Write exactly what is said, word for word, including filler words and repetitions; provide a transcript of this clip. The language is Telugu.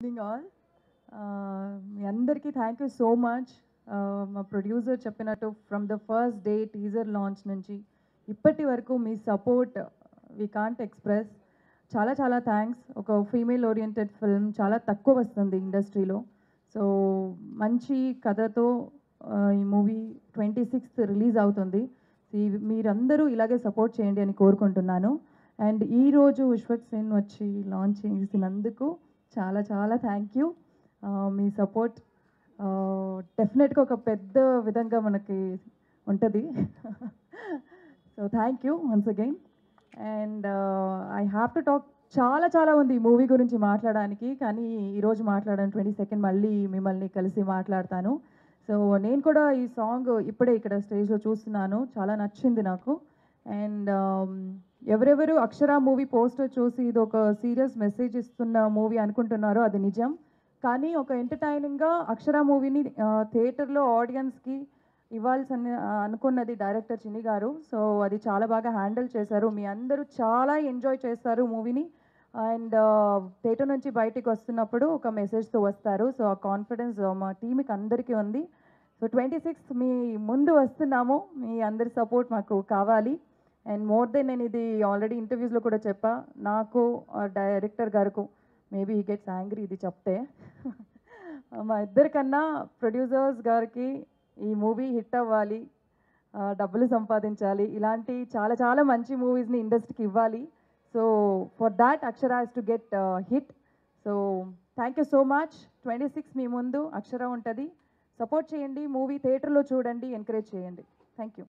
ఈవినింగ్ ఆల్ మీ అందరికీ థ్యాంక్ యూ సో మచ్. మా ప్రొడ్యూసర్ చెప్పినట్టు from the first day teaser launch నుంచి ఇప్పటి వరకు మీ సపోర్ట్ వీ కాంట్ ఎక్స్ప్రెస్. చాలా చాలా థ్యాంక్స్. ఒక ఫీమేల్ ఓరియంటెడ్ ఫిల్మ్ చాలా తక్కువ వస్తుంది ఇండస్ట్రీలో. సో మంచి కథతో ఈ మూవీ ట్వంటీ సిక్స్త్ రిలీజ్ అవుతుంది. మీరందరూ ఇలాగే సపోర్ట్ చేయండి అని కోరుకుంటున్నాను. అండ్ ఈరోజు విశ్వక్ సేన్ వచ్చి లాంచ్ చేసినందుకు చాలా చాలా థ్యాంక్ యూ. మీ సపోర్ట్ డెఫినెట్గా ఒక పెద్ద విధంగా మనకి ఉంటుంది. So thank you once again. And I have to talk. చాలా చాలా ఉంది ఈ మూవీ గురించి మాట్లాడడానికి, కానీ ఈరోజు మాట్లాడాను. ట్వంటీ సెకండ్ మళ్ళీ మిమ్మల్ని కలిసి మాట్లాడతాను. సో నేను కూడా ఈ సాంగ్ ఇప్పుడే ఇక్కడ స్టేజ్లో చూస్తున్నాను, చాలా నచ్చింది నాకు. అండ్ ఎవరెవరు అక్షర మూవీ పోస్టర్ చూసి ఇది ఒక సీరియస్ మెసేజ్ ఇస్తున్న మూవీ అనుకుంటున్నారో అది నిజం. కానీ ఒక ఎంటర్టైనింగ్గా అక్షర మూవీని థియేటర్లో ఆడియన్స్కి ఇవ్వాల్సిన అనుకున్నది డైరెక్టర్ చిన్ని గారు. సో అది చాలా బాగా హ్యాండిల్ చేశారు. మీ అందరూ చాలా ఎంజాయ్ చేస్తారు మూవీని. అండ్ థియేటర్ నుంచి బయటికి వస్తున్నప్పుడు ఒక మెసేజ్తో వస్తారు. సో ఆ కాన్ఫిడెన్స్ మా టీంకి అందరికీ ఉంది. సో ట్వంటీ సిక్స్త్ మీ ముందు వస్తున్నాము. మీ అందరి సపోర్ట్ మాకు కావాలి. అండ్ మోర్ దెన్ నేను ఇది ఆల్రెడీ ఇంటర్వ్యూస్లో కూడా చెప్పా, నాకు డైరెక్టర్ గారికి మేబీ హీ గెట్స్ యాంగ్రీ ఇది చెప్తే. మా ఇద్దరికన్నా ప్రొడ్యూసర్స్ గారికి ఈ మూవీ హిట్ అవ్వాలి, డబ్బులు సంపాదించాలి, ఇలాంటి చాలా చాలా మంచి మూవీస్ని ఇండస్ట్రీకి ఇవ్వాలి. So for that Akshara has to get hit. So thank you so much. Twenty six మీ ముందు అక్షర ఉంటుంది. సపోర్ట్ చేయండి, మూవీ థియేటర్లో చూడండి, ఎంకరేజ్ చేయండి. Thank you.